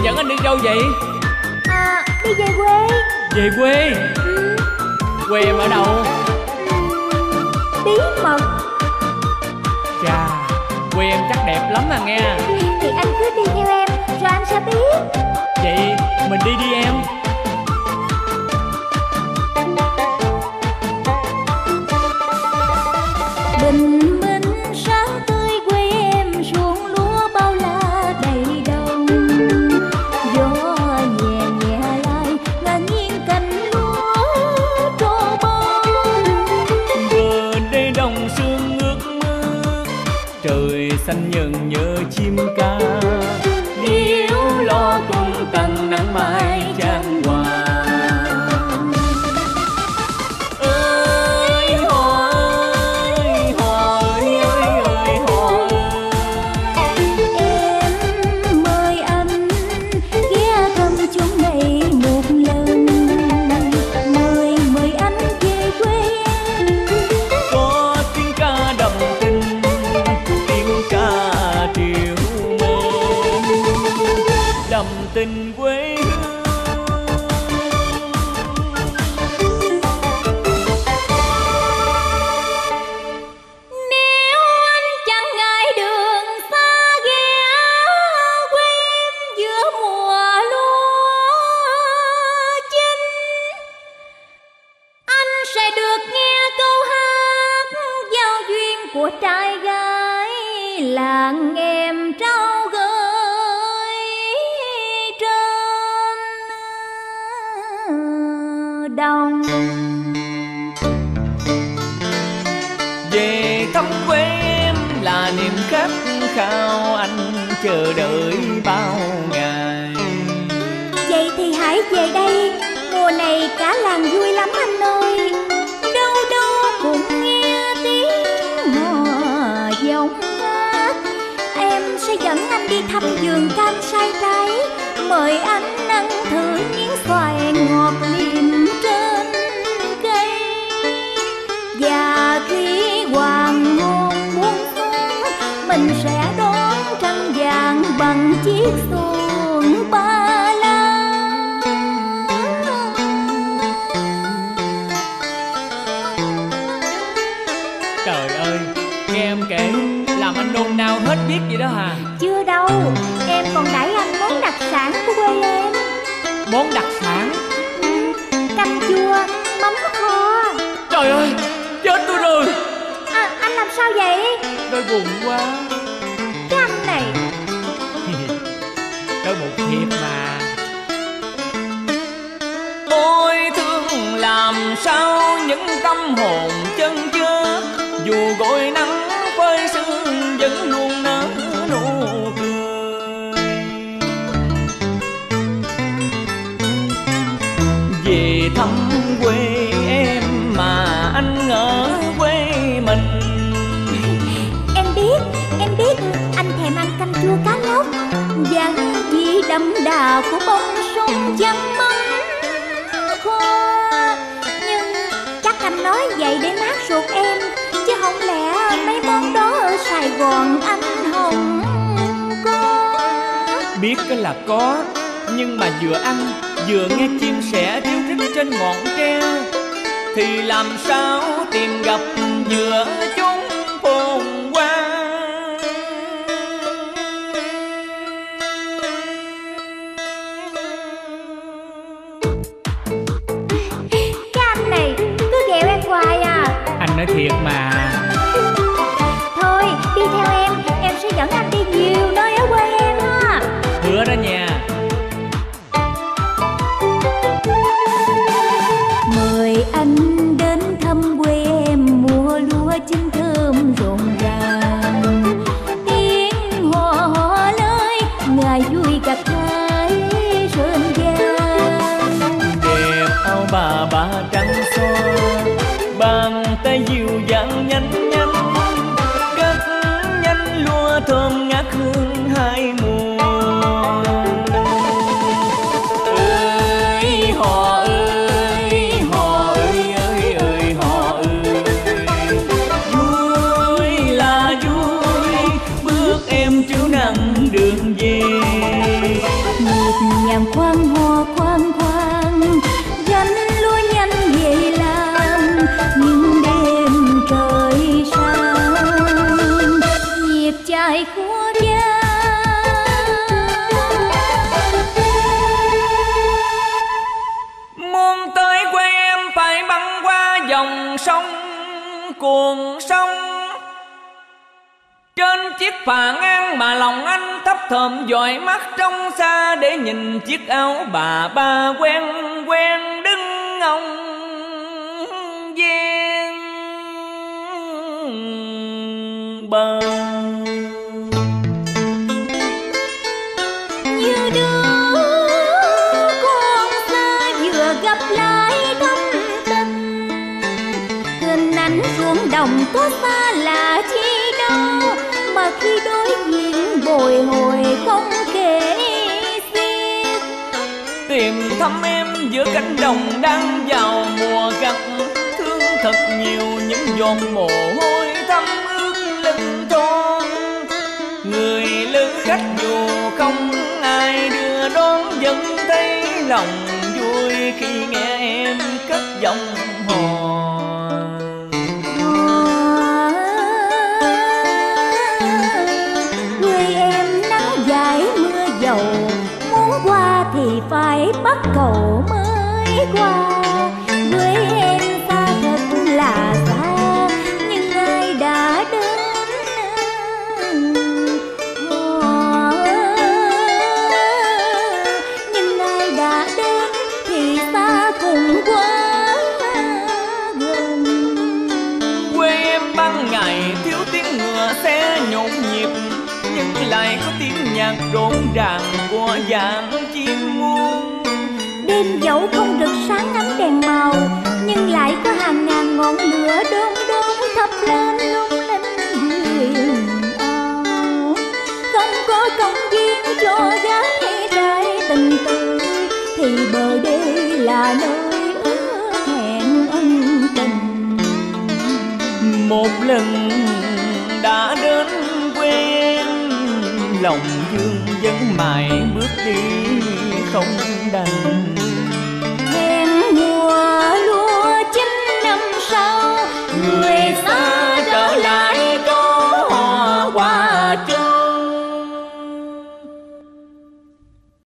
dẫn anh đi đâu vậy? Đi về quê. Về quê? Quê em ở đâu? Bí mật. Chà, quê em chắc đẹp lắm à nghe. Thì anh cứ đi theo em rồi anh sẽ biết. Vậy mình đi đi em. Bình minh sáng tươi quê em, ruộng lúa bao la đầy đồng. Gió nhẹ nhẹ lại ngang nhiên cành lúa trổ bông. Bờ đây đồng sương ướt mưa, trời xanh nhờn nhớ chim ca. Nếu lo tung tăng nắng mai chan hòa. Tình quê hương. Nếu anh chẳng ngại đường xa ghé quê em giữa mùa lúa chín, anh sẽ được nghe câu hát giao duyên của trai gái làng em trao gửi. Đồng về thăm quê em là niềm khát khao anh chờ đợi bao ngày. vậy thì hãy về đây, mùa này cả làng vui lắm anh ơi. Đâu đâu cũng nghe tiếng hò giọng hát. Em sẽ dẫn anh đi thăm vườn cam sai trái, mời anh ăn thử miếng xoài ngọt liềm trên cây. Và khi hoàng hôn buông xuống, mình sẽ đón trăng vàng bằng chiếc xuồng ba la. Trời ơi, nghe em kể làm anh nôn nao hết biết vậy đó hả? Chưa đâu, em còn đãi anh món đặc sản của quê em. Món đặc sản? Canh chua, mắm kho. Trời ơi, chết tôi rồi. Anh làm sao vậy? Đói bụng quá. Cái anh này. Đói bụng thiệt mà. Ôi thương làm sao những tâm hồn chân chớp, dù gội nắng phơi sương vẫn luôn nở nụ cười. Về thăm quê em mà anh ở quê mình. Em biết anh thèm ăn canh chua cá lóc và vị đậm đà của bông súng chấm mắm kho. Nhưng chắc anh nói vậy để mát ruột em, chứ không lẽ mấy món đó ở Sài Gòn anh không có. Biết cái là có, nhưng mà vừa ăn vừa nghe chim sẻ ríu rít trên ngọn tre thì làm sao tìm gặp giữa chúng phồn hoa. Cái anh này cứ ghẹo em hoài à. Anh nói thiệt mà. Thôi đi theo em sẽ dẫn anh đi nhiều nơi ở quê em ha. Hứa đó nha. Mời anh đến thăm quê em, mùa lúa chín thơm rộn ràng. Tiếng hò lơi, ngày vui gặp gái rơn vang. Đẹp áo bà trắng xóa, bàn tay dịu dàng nhanh nhanh, cất nhanh lúa thơm ngát hương hai mùa. Ơi hò ơi, hò ơi ơi ơi hò ơi. Vui là vui, bước em trĩu nặng đường về. Nhịp nhàng khoan hoa khoan khoan, gánh lúa nhanh về làm những đêm trời sáng, nhịp chài khua vang. Muốn tới quê em phải băng qua dòng sông cuồng sông, trên chiếc phà ngang mà lòng anh thấp thỏm dõi mắt trong xa để nhìn chiếc áo bà ba quen quen đứng ngông ven bờ. Như đứa con xa vừa gặp lại thắm tình, hình ảnh ruộng đồng có xa lạ chi đâu, mà khi đối diện bồi hồi không kể xiết. Tìm thăm em giữa cánh đồng đang vào mùa gặt, thương thật nhiều những giọt mồ hôi thấm ướt lưng thon. Người lữ khách dù không ai đưa đón vẫn thấy lòng vui khi nghe em cất giọng hò. Quê em nắng dài mưa dầu, muốn qua thì phải bắt cầu mới qua. Quê em xa thật là xa, nhưng ai đã đến. Nhưng ai đã đến thì xa cùng quá gần. Quê em ban ngày thiếu tiếng ngựa xe nhộn nhịp, nhưng lại có tiếng nhạc rộn ràng của dàn chim muôn. Đêm dẫu không rực sáng ánh đèn màu, nhưng lại có hàng ngàn ngọn lửa đom đóm thắp lên lung linh huyền ảo. Không có công viên cho gái trai tình tươi, thì bờ đê là nơi ước hẹn ân tình. Một lần đã đến quê em, lòng dương vẫn mãi bước đi không đành.